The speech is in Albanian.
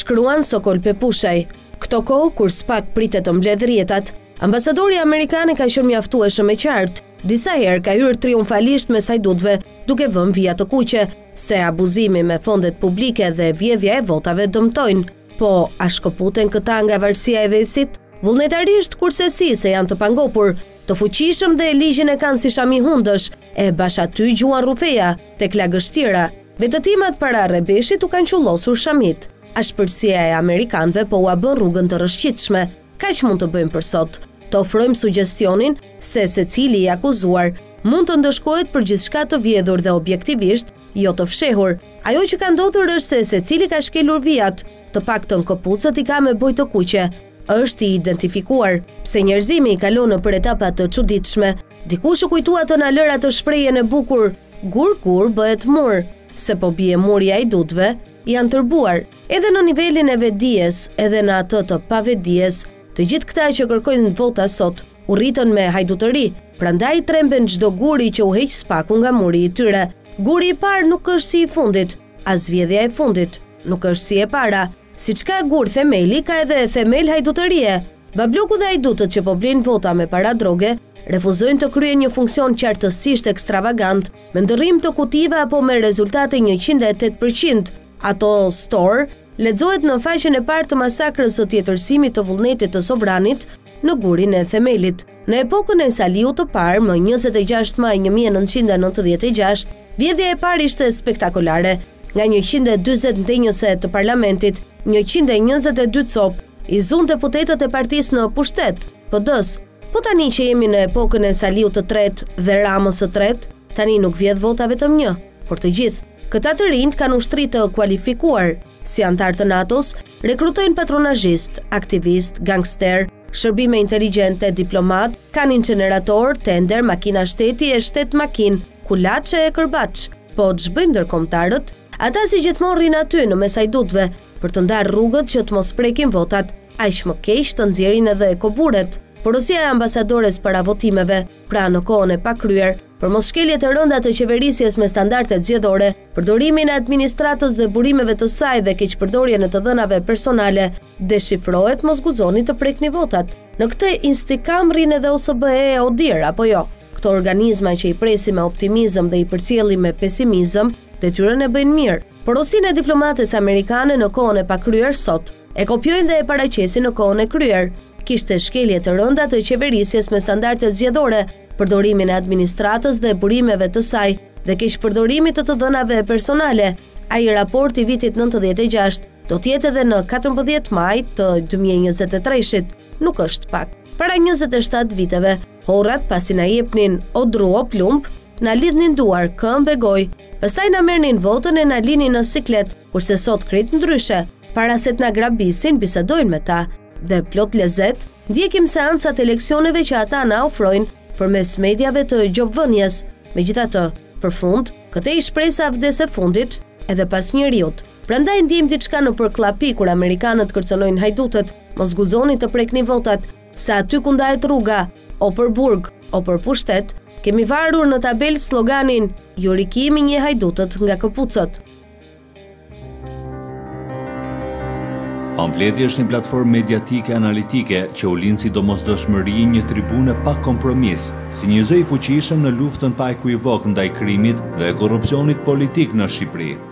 shkruan Sokol Pepushaj. Këto kohë, kur s'pak pritet të mbledh rjetat, ambasadori amerikan ka qenë mjaftueshëm e qartë. Disa herë ka hyrë triumfalisht me sajdutëve, duke vënë vija të kuqe, se abuzimi me fondet publike dhe vjedhja e votave dëmtojnë. Po, a shkëputen këta nga varësia e vesit? Vullnetarisht kurse si se janë të pangopur, të fuqishëm dhe ligjin e kanë si shami hundësh, e bash aty gjuan rufeja, tek lagështira. Vetëtimat para Rebeshit u kanë qullosur shamit. Ashpërsia e amerikanëve po ua bën rrugën të rëshqitshme. Kaq mund të bëjmë për sot. Të ofrojmë sugjestionin se secili i akuzuar mund të ndëshkohet për gjithçka të vjedhur dhe objektivisht, jo të fshehur. Ajo që ka ndodhur është se secili ka shkelur vijat, të paktën këpucët i ka me bojë të kuqe. Është i identifikuar, pse njerëzimi i kalon për etapa të çuditshme. Dikush u kujtua të na lëra të shprehjen e bukur, gur bëhet mur, se po bie muri i ajdutëve, janë tërbuar, edhe në nivelin e vetdijes, edhe në atë të pavedijes. Të gjithë këta që kërkojnë vota sot, u rritën me hajdutëri, prandaj tremben çdo guri që u heq spaku nga muri i tyre. Guri i parë nuk është si i fundit, as vjedhja e fundit, nuk është si e para. Siç ka gur themeli, ka edhe themel hajdutërie. Babloku dhe hajdutët që po blejnë vota me para droge, refuzojnë të kryen një funksion qartësisht ekstravagant, me ndërrim të kutive apo me rezultate 108%. Ato store lexohet në faqen e parë të masakrës së tjetërsimit të vullnetit të Sovranit në gurin e themelit. Në epokën e Saliut të parë, më 26 maj 1996, vjedhja e parë ishte spektakolare. Nga 140 ndenjëse të parlamentit, 122 cop i zun deputetët e partisë në pushtet, PD-s. Po tani që jemi në epokën e Saliut të tretë dhe Ramës së tretë, tani nuk vjedh vota vetëm një, por të gjithë. Këta të rinjt kanë ushtri të kualifikuar, si antar të NATO-s, rekrutojnë patronazhist, aktivist, gangster, shërbime inteligjente, diplomat, kanë incinerator, tender, makina shteti e shtet makin, kulaçe e kërbaç. Po ç'bëjnë ndërkombëtarët? Ata si gjithmonë rrinë aty në mes hajdutëve për të ndarë rrugët që të mos prekin votat, aq më keq të nxjerrin edhe ekoburet. Porosia e ambasadores para votimeve, pra në kohën e pakryer, për mos shkeljet e rënda të qeverisjes me standardet zgjedhore, përdorimin e administratës dhe burimeve të saj dhe keqpërdorjen e të dhënave personale, deshifrohet mos guxoni të prekni votat. Në këtë instikam rrinë edhe OSBE e ODIHR, apo jo? Këto organizma që i presim me optimizëm dhe i përcjellim me pesimizëm, detyrën e bëjnë mirë. Porosinë e diplomates amerikane në kohën e pakryer sot, e kopjojnë dhe e paraqesin në kohën e kryer. Kishte shkelje të rënda të qeverisjes me standardet zgjedhore, përdorimin e administratës dhe burimeve të saj dhe keqpërdorimit të dhënave personale. Ai raport i vitit 96 do të jetë edhe në 14 maj të 2023-shit. Nuk është pak. Para 27 viteve, horrat pasi na jepnin odru o plumb, na lidhnin duar, këmbë e gojë, pastaj na merrnin votën e na linin në siklet, kurse sot krejt ndryshe. Para se të na grabisin, bisedojnë me ta dhe plot lezet, ndjekim seancat eleksioneve që ata na ofrojnë përmes mediave të gjobvënies. Megjithatë, për fund, këtë i shpresa vdes e fundit edhe pas njeriut. Prandaj ndjejmë diçka në përklapi kur amerikanët kërcënojnë hajdutët, mos guzoni të prekni votat, se aty ku ndahet rruga, o për burg, o për pushtet, kemi varur në tabel sloganin "Ju rikimi një hajdutët nga këpucët". Pamfleti është një platformë mediatike analitike që u lind si domosdoshmëri një tribune pa kompromis, si një zë i fuqishëm në luftën pa ekuivok ndaj krimit dhe korrupsionit politik në Shqipëri.